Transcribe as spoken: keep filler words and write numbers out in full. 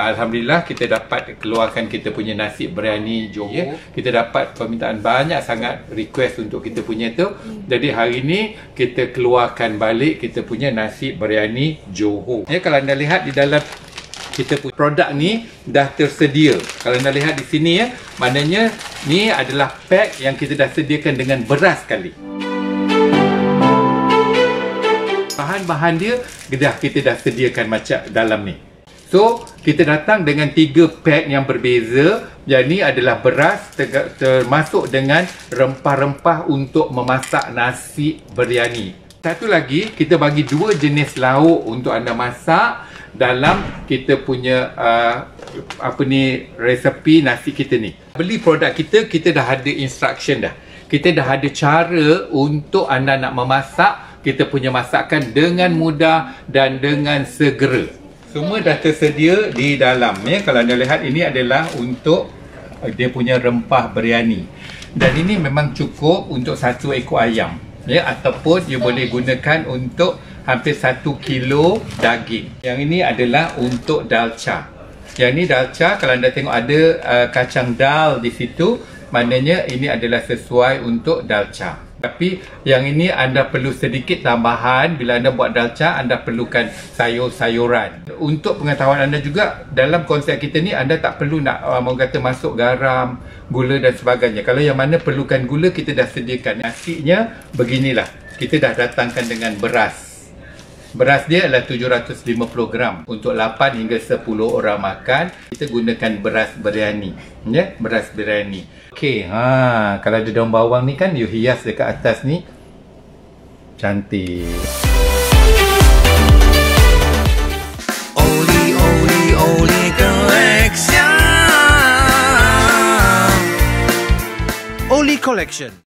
Alhamdulillah kita dapat keluarkan kita punya nasi biryani Johor. Yeah. Kita dapat permintaan banyak sangat request untuk kita punya tu. Hmm. Jadi hari ni kita keluarkan balik kita punya nasi biryani Johor. Ya, kalau anda lihat di dalam kita punya produk ni dah tersedia. Kalau anda lihat di sini ya, maknanya ni adalah pack yang kita dah sediakan dengan beras sekali. Bahan-bahan dia dah kita dah sediakan macam dalam ni. So, kita datang dengan tiga pack yang berbeza. Yang ni adalah beras termasuk dengan rempah-rempah untuk memasak nasi biryani. Satu lagi, kita bagi dua jenis lauk untuk anda masak dalam kita punya uh, apa ni resepi nasi kita ni. Beli produk kita, kita dah ada instruction dah. Kita dah ada cara untuk anda nak memasak kita punya masakan dengan mudah dan dengan segera. Semua dah tersedia di dalam ya. Kalau anda lihat, ini adalah untuk dia punya rempah biryani. Dan ini memang cukup untuk satu ekor ayam ya, ataupun you boleh gunakan untuk hampir satu kilo daging. Yang ini adalah untuk dalca. Yang ini dalca, kalau anda tengok ada uh, kacang dal di situ, maknanya ini adalah sesuai untuk dalca. Tapi yang ini anda perlu sedikit tambahan. Bila anda buat dalca, anda perlukan sayur-sayuran. Untuk pengetahuan anda juga, dalam konsep kita ni anda tak perlu nak uh, mau kata masuk garam, gula dan sebagainya. Kalau yang mana perlukan gula, kita dah sediakan. Nasinya beginilah. Kita dah datangkan dengan beras. Beras dia adalah tujuh ratus lima puluh gram untuk lapan hingga sepuluh orang makan. Kita gunakan beras biryani, ya, beras biryani. Okey, ha, kalau ada daun bawang ni kan you hias dekat atas ni. Cantik. Oli Oli Oli Collection. Oli Collection.